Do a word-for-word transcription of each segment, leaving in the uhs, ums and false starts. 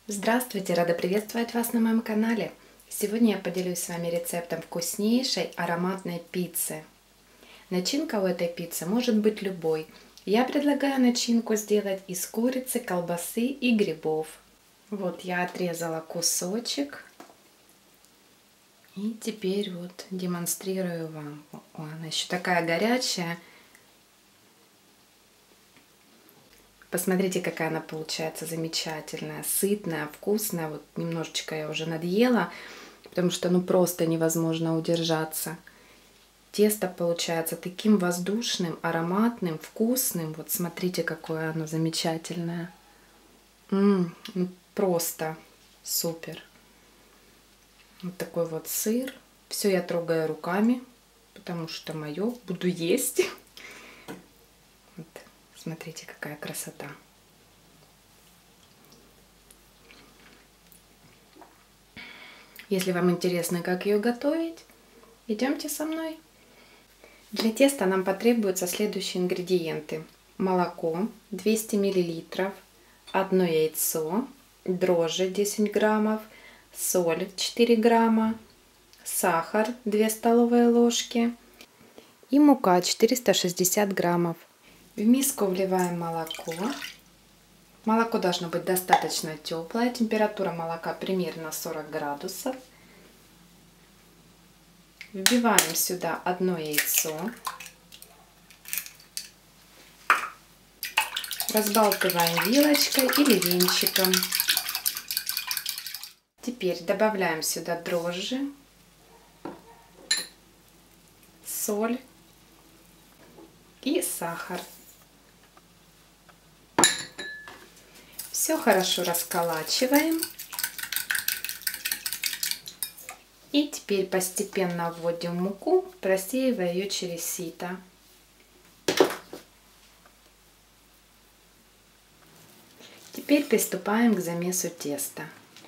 Здравствуйте! Рада приветствовать вас на моем канале. Сегодня я поделюсь с вами рецептом вкуснейшей ароматной пиццы. Начинка у этой пиццы может быть любой. Я предлагаю начинку сделать из курицы, колбасы и грибов. Вот я отрезала кусочек. И теперь вот демонстрирую вам. О, она еще такая горячая. Посмотрите, какая она получается замечательная, сытная, вкусная. Вот немножечко я уже надъела, потому что ну просто невозможно удержаться. Тесто получается таким воздушным, ароматным, вкусным. Вот смотрите, какое оно замечательное. М-м, ну просто супер. Вот такой вот сыр. Все я трогаю руками, потому что мое. Буду есть. Вот. Смотрите, какая красота. Если вам интересно, как ее готовить, идемте со мной. Для теста нам потребуются следующие ингредиенты. Молоко двести миллилитров, одно яйцо, дрожжи десять граммов, соль четыре грамма, сахар две столовые ложки и мука четыреста шестьдесят граммов. В миску вливаем молоко. Молоко должно быть достаточно теплое. Температура молока примерно сорок градусов. Вбиваем сюда одно яйцо. Разбалтываем вилочкой или венчиком. Теперь добавляем сюда дрожжи, соль и сахар. Все хорошо расколачиваем. И теперь постепенно вводим муку, просеивая ее через сито. Теперь приступаем к замесу теста.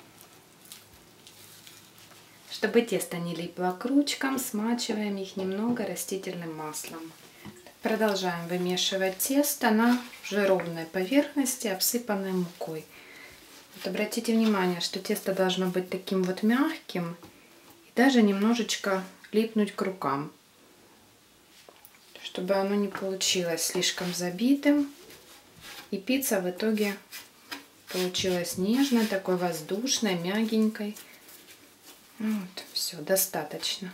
Чтобы тесто не липло к ручкам, смачиваем их немного растительным маслом. Продолжаем вымешивать тесто на уже ровной поверхности, обсыпанной мукой. Вот обратите внимание, что тесто должно быть таким вот мягким и даже немножечко липнуть к рукам, чтобы оно не получилось слишком забитым. И пицца в итоге получилась нежной, такой воздушной, мягенькой. Вот, все, достаточно.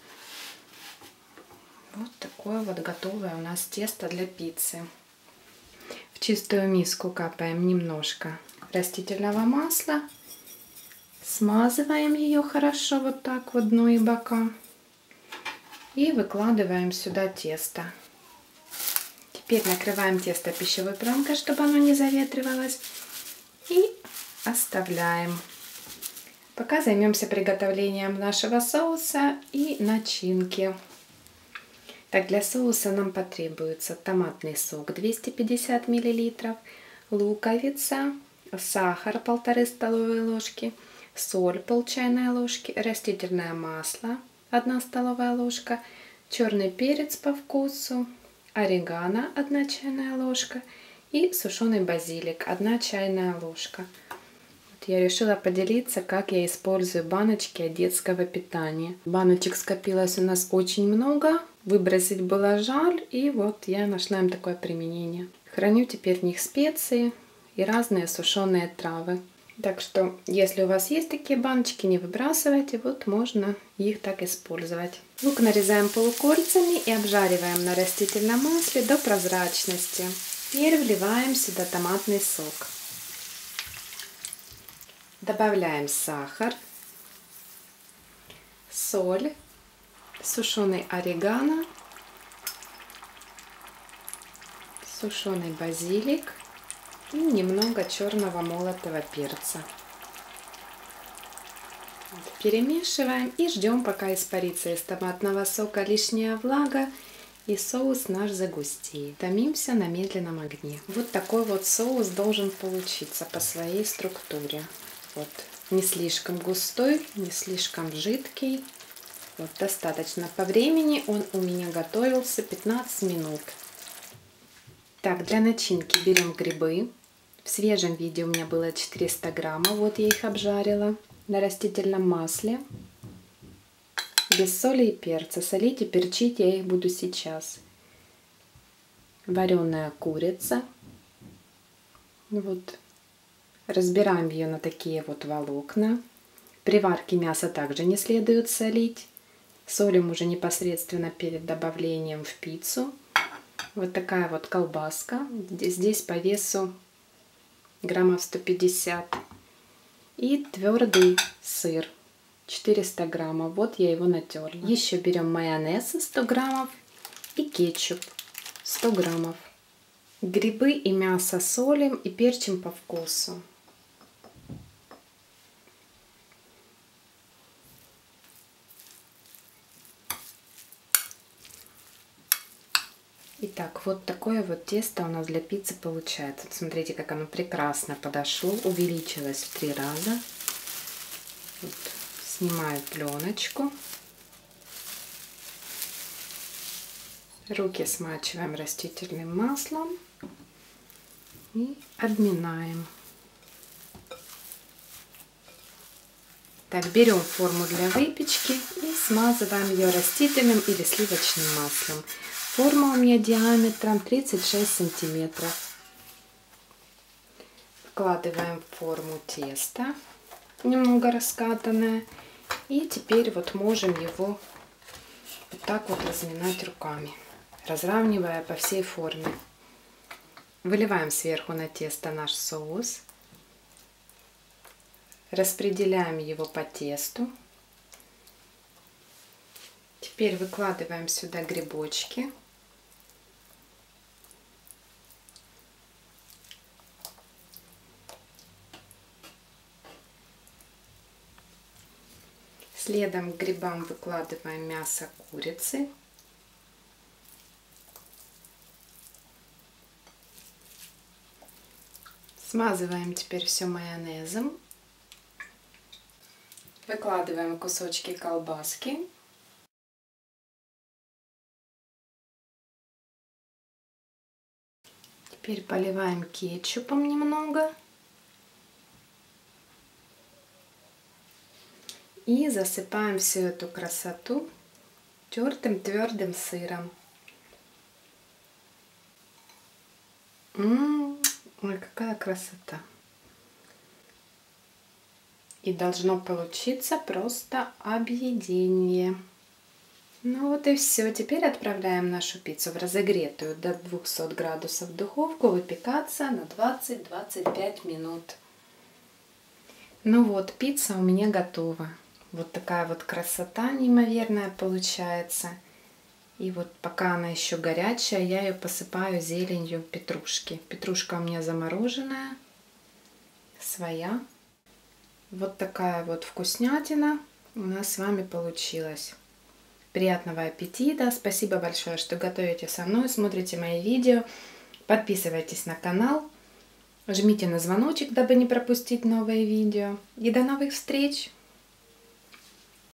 Вот такое вот готовое у нас тесто для пиццы. В чистую миску капаем немножко растительного масла. Смазываем ее хорошо вот так вот дно и бока. И выкладываем сюда тесто. Теперь накрываем тесто пищевой пленкой, чтобы оно не заветривалось. И оставляем. Пока займемся приготовлением нашего соуса и начинки. Так, для соуса нам потребуется томатный сок двести пятьдесят миллилитров, луковица, сахар полторы столовые ложки, соль пол чайной ложки, растительное масло одна столовая ложка, черный перец по вкусу, орегано одна чайная ложка и сушеный базилик одна чайная ложка. Вот я решила поделиться, как я использую баночки от детского питания. Баночек скопилось у нас очень много. Выбросить было жаль, и вот я нашла им такое применение. Храню теперь в них специи и разные сушеные травы. Так что, если у вас есть такие баночки, не выбрасывайте, вот можно их так использовать. Лук нарезаем полукольцами и обжариваем на растительном масле до прозрачности. Теперь вливаем сюда томатный сок. Добавляем сахар, соль, сушеный орегано, сушеный базилик и немного черного молотого перца. Перемешиваем и ждем, пока испарится из томатного сока лишняя влага и соус наш загустеет. Томимся на медленном огне. Вот такой вот соус должен получиться по своей структуре. Вот, не слишком густой, не слишком жидкий. Вот достаточно. По времени он у меня готовился пятнадцать минут. Так, для начинки берем грибы. В свежем виде у меня было четыреста граммов. Вот я их обжарила на растительном масле. Без соли и перца. Солить и перчить я их буду сейчас. Вареная курица. Вот. Разбираем ее на такие вот волокна. При варке мяса также не следует солить. Солим уже непосредственно перед добавлением в пиццу. Вот такая вот колбаска. Здесь по весу граммов сто пятьдесят. И твердый сыр. четыреста граммов. Вот я его натерла. Еще берем майонез сто граммов и кетчуп сто граммов. Грибы и мясо солим и перчим по вкусу. Итак, вот такое вот тесто у нас для пиццы получается. Вот смотрите, как оно прекрасно подошло, увеличилось в три раза. Вот, снимаю пленочку. Руки смачиваем растительным маслом и обминаем. Так, берем форму для выпечки и смазываем ее растительным или сливочным маслом. Форма у меня диаметром тридцать шесть сантиметров. Вкладываем в форму тесто, немного раскатанное. И теперь вот можем его вот так вот разминать руками, разравнивая по всей форме. Выливаем сверху на тесто наш соус. Распределяем его по тесту. Теперь выкладываем сюда грибочки. Следом к грибам выкладываем мясо курицы. Смазываем теперь все майонезом. Выкладываем кусочки колбаски. Теперь поливаем кетчупом немного. И засыпаем всю эту красоту тертым твердым сыром. М-м-м, ой, какая красота! И должно получиться просто объедение. Ну вот и все. Теперь отправляем нашу пиццу в разогретую до двухсот градусов духовку выпекаться на двадцать-двадцать пять минут. Ну вот, пицца у меня готова. Вот такая вот красота неимоверная получается. И вот пока она еще горячая, я ее посыпаю зеленью петрушки. Петрушка у меня замороженная, своя. Вот такая вот вкуснятина у нас с вами получилась. Приятного аппетита! Спасибо большое, что готовите со мной, смотрите мои видео. Подписывайтесь на канал, жмите на звоночек, дабы не пропустить новые видео. И до новых встреч!